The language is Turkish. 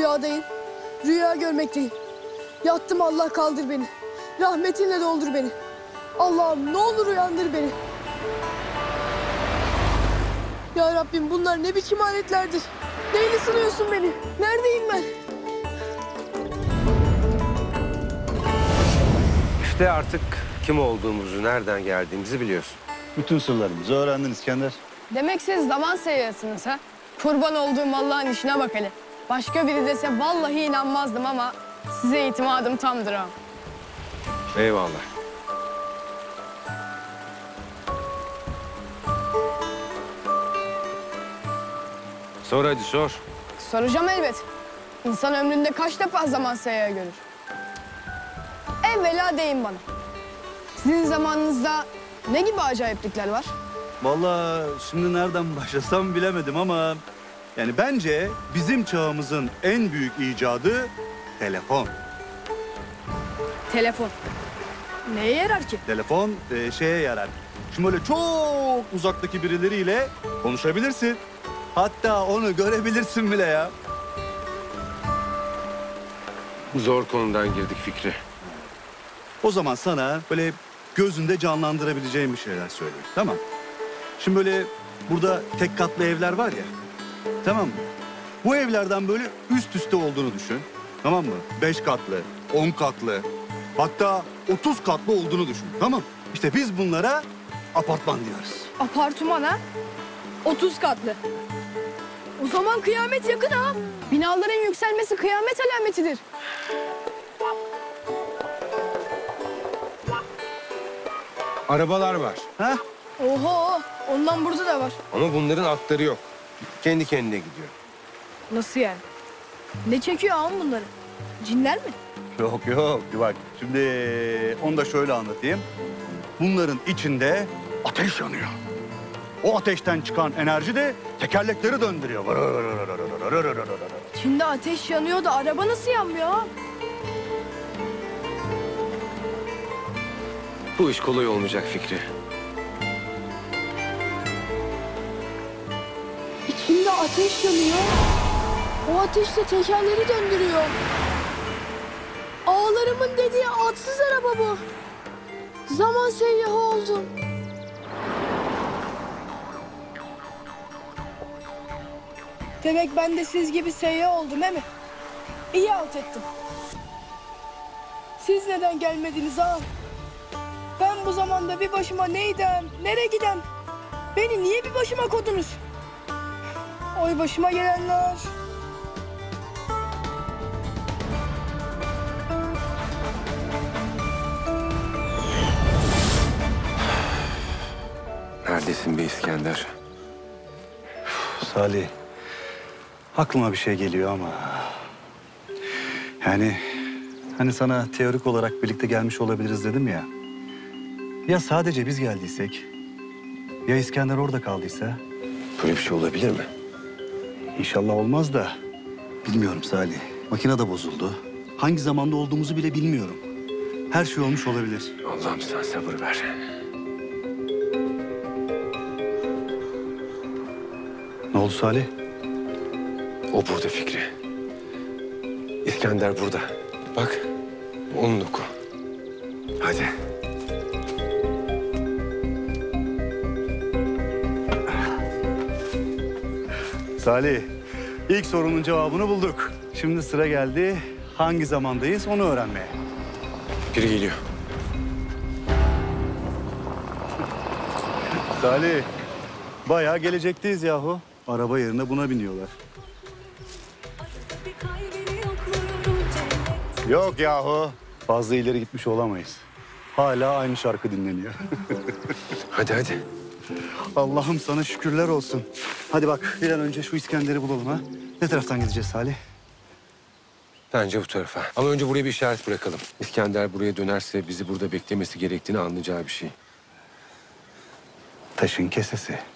Rüyadayım. Rüya görmekteyim. Yattım, Allah kaldır beni. Rahmetinle doldur beni. Allah'ım ne olur uyandır beni. Ya Rabbim, bunlar ne biçim aletlerdir? Neyle sınıyorsun beni? Neredeyim ben? İşte artık kim olduğumuzu, nereden geldiğimizi biliyorsun. Bütün sırlarımızı öğrendin İskender. Demek siz zaman seyyahısınız ha? Kurban olduğum Allah'ın işine bak hele. Başka biri dese vallahi inanmazdım ama size itimadım tamdır ha. Eyvallah. Sor hadi sor. Soracağım elbet. İnsan ömründe kaç defa zaman seyyahı görür? Evvela deyin bana. Sizin zamanınızda ne gibi acayiplikler var? Vallahi şimdi nereden başlasam bilemedim ama... yani bence bizim çağımızın en büyük icadı telefon. Telefon. Neye yarar ki? Telefon şeye yarar. Şimdi böyle çok uzaktaki birileriyle konuşabilirsin. Hatta onu görebilirsin bile ya. Zor konudan girdik Fikri. O zaman sana böyle gözünde canlandırabileceğim bir şeyler söyleyeyim. Tamam. Şimdi böyle burada tek katlı evler var ya. Tamam mı? Bu evlerden böyle üst üste olduğunu düşün. Tamam mı? 5 katlı, 10 katlı, hatta 30 katlı olduğunu düşün. Tamam. İşte biz bunlara apartman diyoruz. Apartman ha? 30 katlı. O zaman kıyamet yakın ha. Binaların yükselmesi kıyamet alametidir. Arabalar var Ha? Oho, ondan burada da var. ama bunların atları yok. Kendi kendine gidiyor. Nasıl yani? Ne çekiyor ağam bunları? Cinler mi? Yok yok. Bak şimdi onu da şöyle anlatayım. Bunların içinde ateş yanıyor. O ateşten çıkan enerji de tekerlekleri döndürüyor. Çin'de ateş yanıyor da araba nasıl yanmıyor ağam? Bu iş kolay olmayacak Fikri. İçinde ateş yanıyor. O ateş de tekerleri döndürüyor. Ağalarımın dediği atsız araba bu. Zaman seyyahı oldum. Demek ben de siz gibi seyyah oldum, he mi? İyi alt ettim. Siz neden gelmediniz ağam? Ben bu zamanda bir başıma neydem, nereye gidem? Beni niye bir başıma kodunuz? Oy başıma gelenler. Neredesin be İskender? Salih, aklıma bir şey geliyor ama... yani hani sana teorik olarak birlikte gelmiş olabiliriz dedim ya. Ya sadece biz geldiysek, ya İskender orada kaldıysa? Böyle bir şey olabilir mi? İnşallah olmaz da bilmiyorum Salih. Makine de bozuldu. Hangi zamanda olduğumuzu bile bilmiyorum. Her şey olmuş olabilir. Allah'ım sen sabır ver. Ne oldu Salih? O burada Fikri. İskender burada. Bak, onun oku. Hadi. Salih, ilk sorunun cevabını bulduk. Şimdi sıra geldi. Hangi zamandayız onu öğrenmeye. Biri geliyor. Salih, bayağı gelecekteyiz yahu. Araba yerine buna biniyorlar. Yok yahu. Fazla ileri gitmiş olamayız. Hala aynı şarkı dinleniyor. Hadi hadi. Allah'ım sana şükürler olsun. Hadi bak bir an önce şu İskender'i bulalım ha. Ne taraftan gideceğiz Salih? Bence bu tarafa. Ama önce buraya bir işaret bırakalım. İskender buraya dönerse bizi burada beklemesi gerektiğini anlayacağı bir şey. Taşın kesesi.